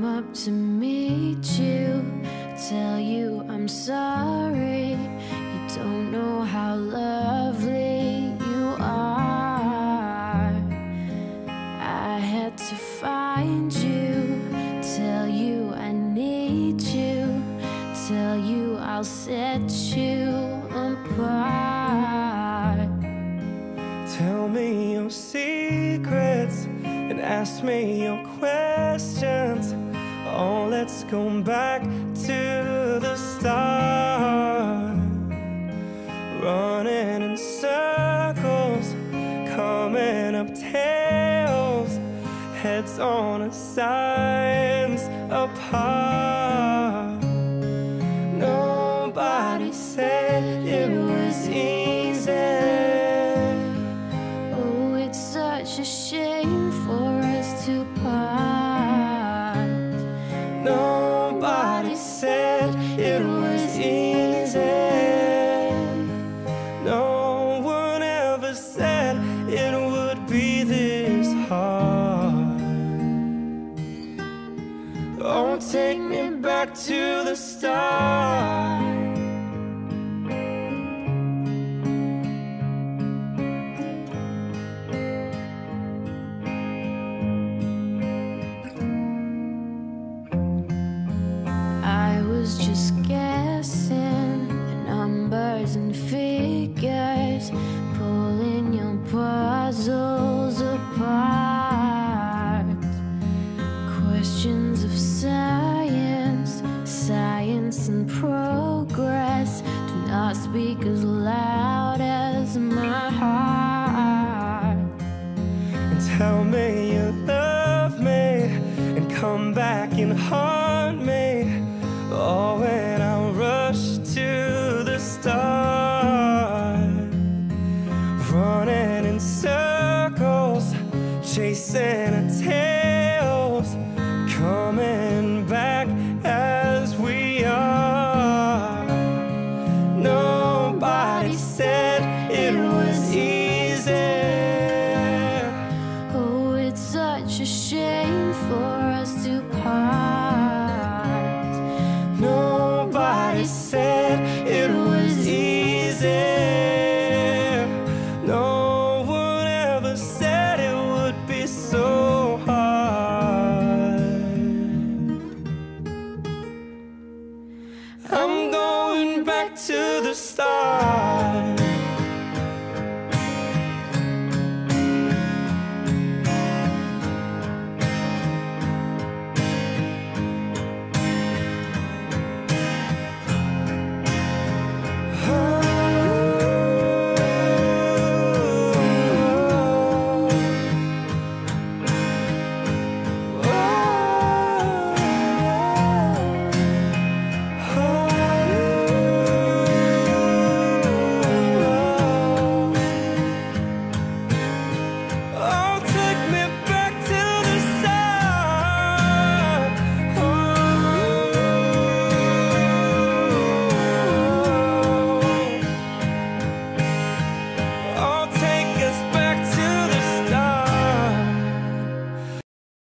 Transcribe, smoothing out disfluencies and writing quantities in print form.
came up to meet you, tell you I'm sorry. You don't know how lovely you are. I had to find you, tell you I need you, tell you I'll set you apart. Tell me your secrets and ask me your questions. Oh, let's go back to the start. Running in circles, coming up tails, heads on our sides apart. Nobody said it was easy. Oh, it's such a shame for us to part. Nobody said it was easy. No one ever said it would be this hard. Oh, take me back to the start. I was just guessing the numbers and figures, pulling your puzzles apart. Questions of science, science and progress do not speak as loud as my heart. And tell me you love me and come back and haunt me. Oh, when I rush to the start, running in circles, chasing our tails, coming back as we are. Nobody said it was easy. Oh, it's such a shame for us to part. Nobody said it was easy. No one ever said it would be so hard. I'm going back to the start.